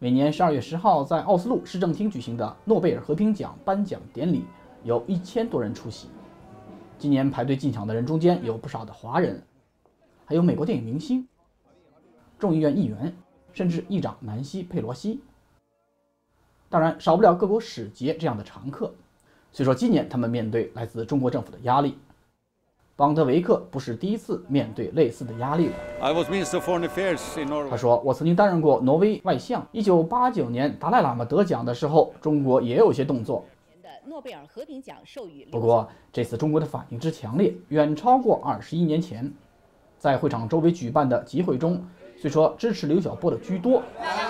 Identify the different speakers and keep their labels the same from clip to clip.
Speaker 1: 每年12月10号在奥斯陆市政厅举行的诺贝尔和平奖颁奖典礼，有1000多人出席。今年排队进场的人中间有不少的华人，还有美国电影明星、众议院议员，甚至议长南希·佩罗西。当然，少不了各国使节这样的常客。虽说今年他们面对来自中国政府的压力，邦德维克不是第一次面对类似的压力了。他说：“我曾经担任过挪威外相。1989年达赖喇嘛得奖的时候，中国也有些动作。
Speaker 2: 诺贝尔和平奖授予。
Speaker 1: 不过，这次中国的反应之强烈，远超过21年前。在会场周围举办的集会中，虽说支持刘晓波的居多，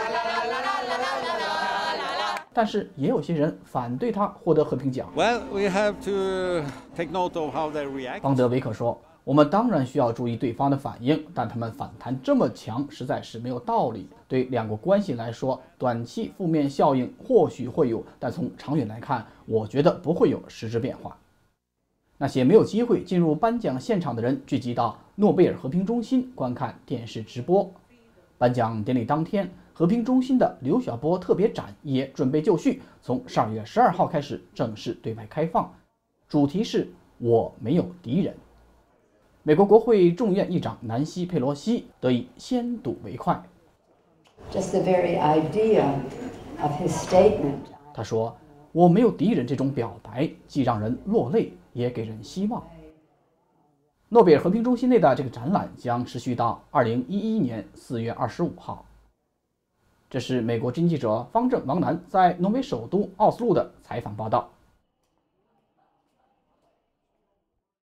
Speaker 1: 但是也有些人反对他获得和平奖。邦德维克说：“我们当然需要注意对方的反应，但他们反弹这么强，实在是没有道理。对两国关系来说，短期负面效应或许会有，但从长远来看，我觉得不会有实质变化。”那些没有机会进入颁奖现场的人聚集到诺贝尔和平中心观看电视直播。颁奖典礼当天，和平中心的刘晓波特别展也准备就绪，从12月12号开始正式对外开放，主题是“我没有敌人”。美国国会众议院议长南希·佩罗西得以先睹为快。他说：“我没有敌人”这种表白既让人落泪，也给人希望。诺贝尔和平中心内的这个展览将持续到2011年4月25号。这是美国之音记者方正王楠在挪威首都奥斯陆的采访报道。